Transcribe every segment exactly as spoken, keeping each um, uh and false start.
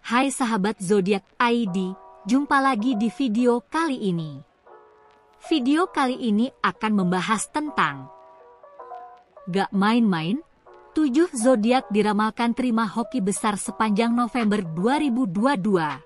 Hai sahabat Zodiak I D, jumpa lagi di video kali ini. Video kali ini akan membahas tentang gak main-main, tujuh zodiak diramalkan terima hoki besar sepanjang November dua ribu dua puluh dua.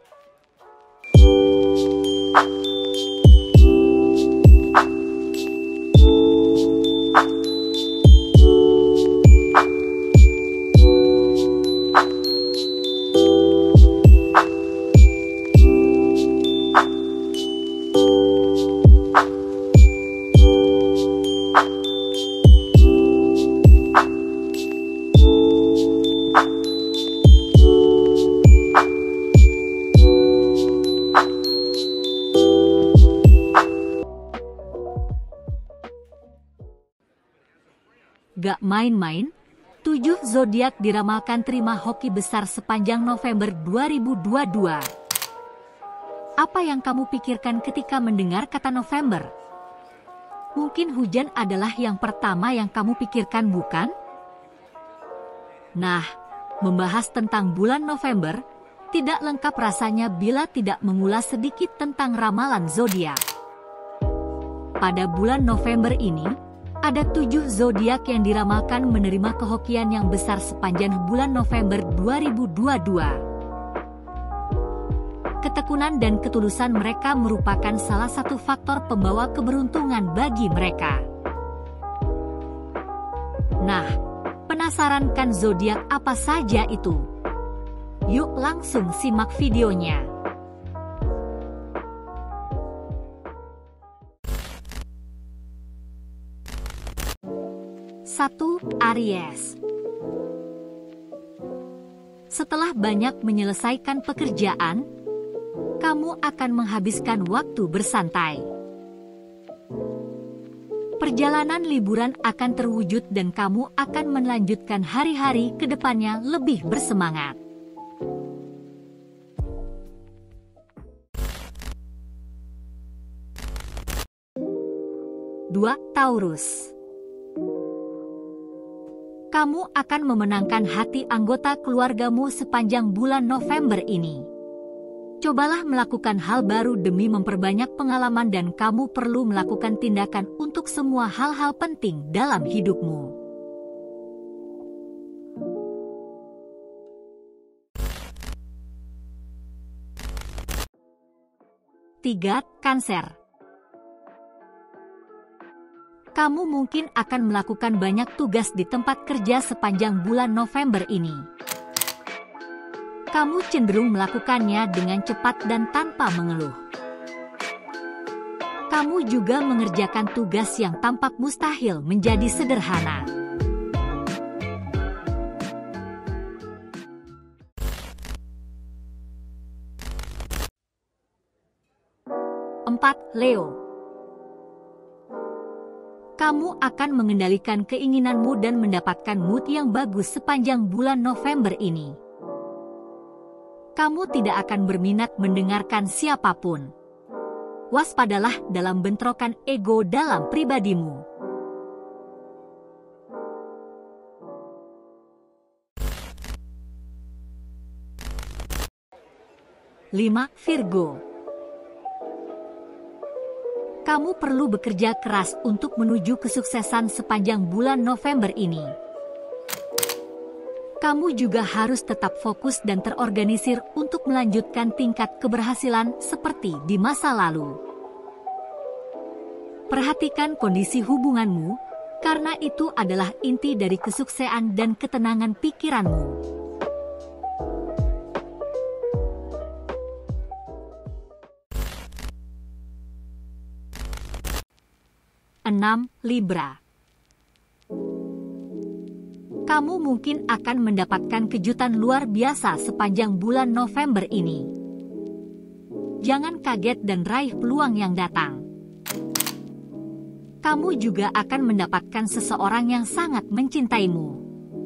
Gak main-main, tujuh zodiak diramalkan terima hoki besar sepanjang November dua ribu dua puluh dua. Apa yang kamu pikirkan ketika mendengar kata November? Mungkin hujan adalah yang pertama yang kamu pikirkan, bukan? Nah, membahas tentang bulan November tidak lengkap rasanya bila tidak mengulas sedikit tentang ramalan zodiak. Pada bulan November ini, ada tujuh zodiak yang diramalkan menerima kehokian yang besar sepanjang bulan November dua ribu dua puluh dua. Ketekunan dan ketulusan mereka merupakan salah satu faktor pembawa keberuntungan bagi mereka. Nah, penasaran kan zodiak apa saja itu? Yuk langsung simak videonya. satu. Aries. Setelah banyak menyelesaikan pekerjaan, kamu akan menghabiskan waktu bersantai. Perjalanan liburan akan terwujud dan kamu akan melanjutkan hari-hari ke depannya lebih bersemangat. dua. Taurus. Kamu akan memenangkan hati anggota keluargamu sepanjang bulan November ini. Cobalah melakukan hal baru demi memperbanyak pengalaman dan kamu perlu melakukan tindakan untuk semua hal-hal penting dalam hidupmu. tiga. Cancer. Kamu mungkin akan melakukan banyak tugas di tempat kerja sepanjang bulan November ini. Kamu cenderung melakukannya dengan cepat dan tanpa mengeluh. Kamu juga mengerjakan tugas yang tampak mustahil menjadi sederhana. empat. Leo. Kamu akan mengendalikan keinginanmu dan mendapatkan mood yang bagus sepanjang bulan November ini. Kamu tidak akan berminat mendengarkan siapapun. Waspadalah dalam bentrokan ego dalam pribadimu. lima. Virgo. Kamu perlu bekerja keras untuk menuju kesuksesan sepanjang bulan November ini. Kamu juga harus tetap fokus dan terorganisir untuk melanjutkan tingkat keberhasilan seperti di masa lalu. Perhatikan kondisi hubunganmu, karena itu adalah inti dari kesuksesan dan ketenangan pikiranmu. enam. Libra. Kamu mungkin akan mendapatkan kejutan luar biasa sepanjang bulan November ini. Jangan kaget dan raih peluang yang datang. Kamu juga akan mendapatkan seseorang yang sangat mencintaimu.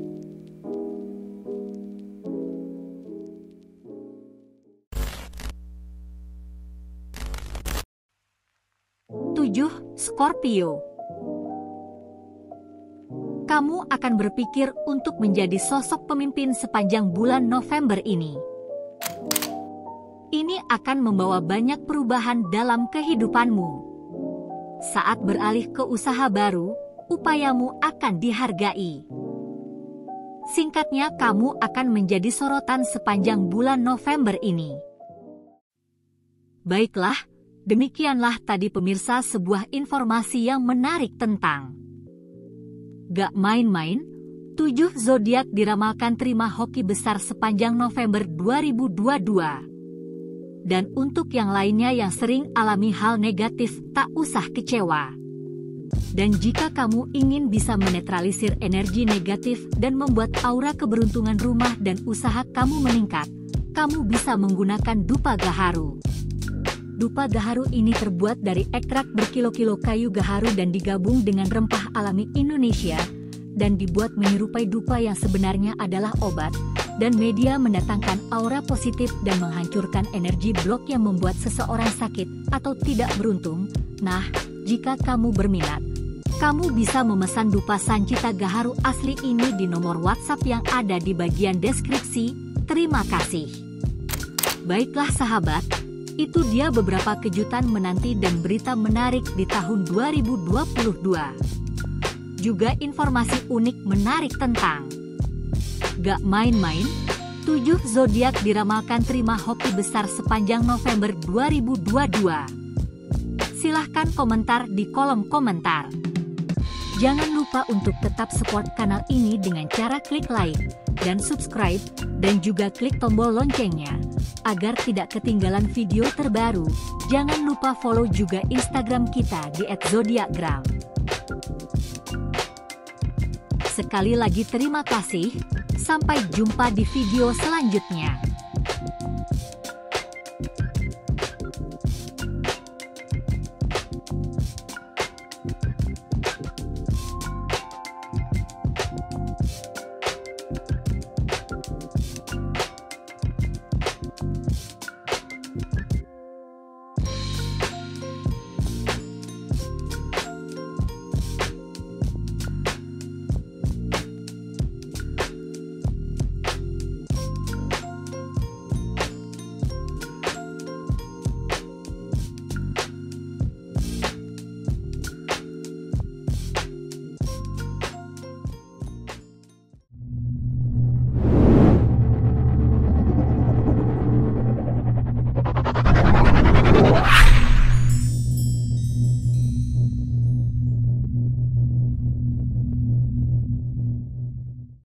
tujuh. Scorpio. Kamu akan berpikir untuk menjadi sosok pemimpin sepanjang bulan November ini. ini akan membawa banyak perubahan dalam kehidupanmu. Saat beralih ke usaha baru, upayamu akan dihargai. Singkatnya, kamu akan menjadi sorotan sepanjang bulan November ini. Baiklah, demikianlah tadi pemirsa sebuah informasi yang menarik tentang gak main-main, tujuh zodiak diramalkan terima hoki besar sepanjang November dua ribu dua puluh dua. Dan untuk yang lainnya yang sering alami hal negatif, tak usah kecewa. Dan jika kamu ingin bisa menetralisir energi negatif dan membuat aura keberuntungan rumah dan usaha kamu meningkat, kamu bisa menggunakan dupa gaharu. Dupa gaharu ini terbuat dari ekstrak berkilo-kilo kayu gaharu dan digabung dengan rempah alami Indonesia, dan dibuat menyerupai dupa yang sebenarnya adalah obat, dan media mendatangkan aura positif dan menghancurkan energi blok yang membuat seseorang sakit atau tidak beruntung. Nah, jika kamu berminat, kamu bisa memesan dupa Sancita Gaharu asli ini di nomor WhatsApp yang ada di bagian deskripsi. Terima kasih. Baiklah sahabat, itu dia beberapa kejutan menanti dan berita menarik di tahun dua ribu dua puluh dua. Juga informasi unik menarik tentang gak main-main, tujuh zodiak diramalkan terima hoki besar sepanjang November dua ribu dua puluh dua. Silahkan komentar di kolom komentar. Jangan lupa untuk tetap support kanal ini dengan cara klik like dan subscribe, dan juga klik tombol loncengnya, agar tidak ketinggalan video terbaru. Jangan lupa follow juga Instagram kita di et zodiakgram. Sekali lagi terima kasih, sampai jumpa di video selanjutnya.